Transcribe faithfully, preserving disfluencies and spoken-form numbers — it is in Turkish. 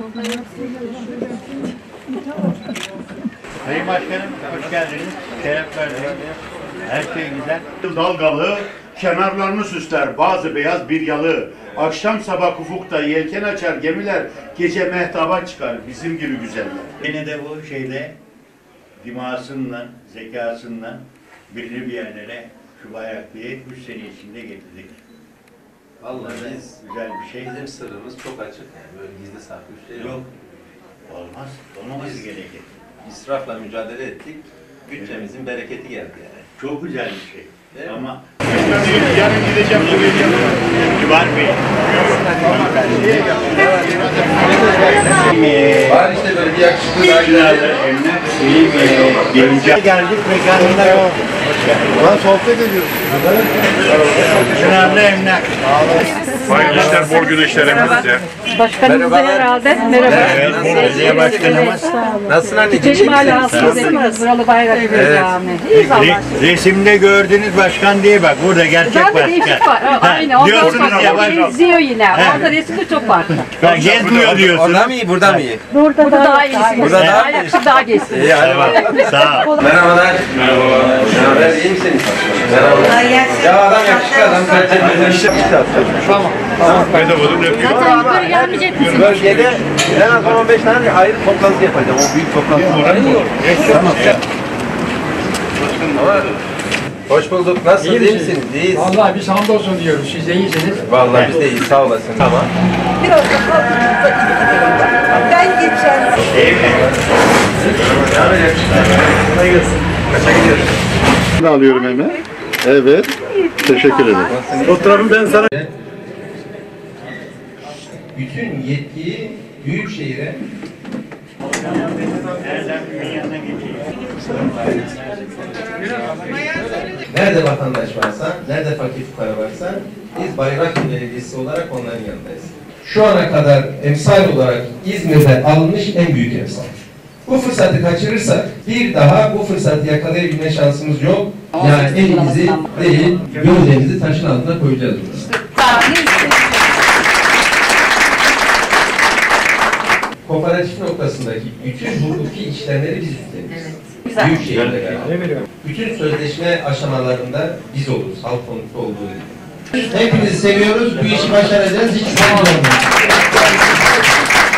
Sayın Başkanım, hoş geldiniz. Şeref verdiniz. Her şey güzel. Dalgalı, kenarlarını süsler bazı beyaz bir yalı. Akşam sabah ufukta yelken açar gemiler, gece mehtaba çıkar bizim gibi güzeller. Yine de bu şeyle, dimasından, zekasından belirli bir yerlere şu bayraklığı üç sene içinde getirdik. Vallahi biz, güzel bir şey. Bizim sırrımız çok açık yani, böyle gizli saklı bir şey yok. Yok. Olmaz. Olmaması gerekir. İsrafla mücadele ettik, bütçemizin bereketi geldi yani. Çok güzel bir şey. Değil mi? Ama Yarın gideceğim söyleyeceğim. Kibar Bey. Var işte böyle bir yakışıklı daha güzel. Gelince geldik mekanında yok. Ulan sohbet ediyoruz. Şunlarda emlak. Hayırlı işler, bol güneşler hepinize. Başkanımız da herhalde. Merhaba. Evet, belediye başkanımız. Nasılsın anneciğim? Çeşme alasınız hepiniz. Buralı bayrak evet. Cami. İyiyiz Allah aşkına. Resimde gördüğünüz başkan değil bak, burada gerçek Zaten başkan. değişik var. Ha, Aynen. Ondan Diyorsunuz ya sonra başkan. benziyor yine. Orada resimde çok farklı. Ben gezmiyor diyorsunuz. Orada mı iyi, burada mı iyi? Burada daha iyi. Burada daha iyi. Ayakçı daha geçsin. İyi, hadi bakalım. Sağ ol. Merhabalar. Merhabalar. Merhabalar, iyi misiniz? Merhabalar. Ya adam yakışıklı adam, kaliteli. Tamam. Tamam. Bedavadan öpüyorum. Zaten yukarı gelmeyecek misin? Bölgede en az on beş tane ayrı toplantı yapacağım. O büyük toplantı. Tamam. Tamam. Hoş bulduk. Nasılsınız? İyi misiniz? İyiyiz. Vallahi biz hamdolsun diyoruz. Siz de iyisiniz. Vallahi biz de iyiyiz. Sağ olasın. Tamam. Biraz da halkımızda ilgilenelim. Ben geçen Kolay gelsin. Kaça gidiyoruz? Ne alıyorum hemen? Evet. Teşekkür ederim. Fotoğrafı ben sana... Bütün yetkiyi Büyükşehir'e nerede vatandaş varsa, nerede fakir fukara varsa biz Bayraklı Belediyesi olarak onların yanındayız. Şu ana kadar emsal olarak İzmir'de alınmış en büyük emsal. Bu fırsatı kaçırırsak bir daha bu fırsatı yakalayabilme şansımız yok. Yani elimizi değil, gözlerimizi taşın altına koyacağız burada. Kooperatif noktasındaki bütün hukuki işlemleri biz üstleniyoruz. Evet. Büyükşehir'le beraber. Bütün sözleşme aşamalarında biz oluruz, halk konuklu olduğu gibi. Hepinizi seviyoruz, bu işi başaracağız, hiç sorun olmaz.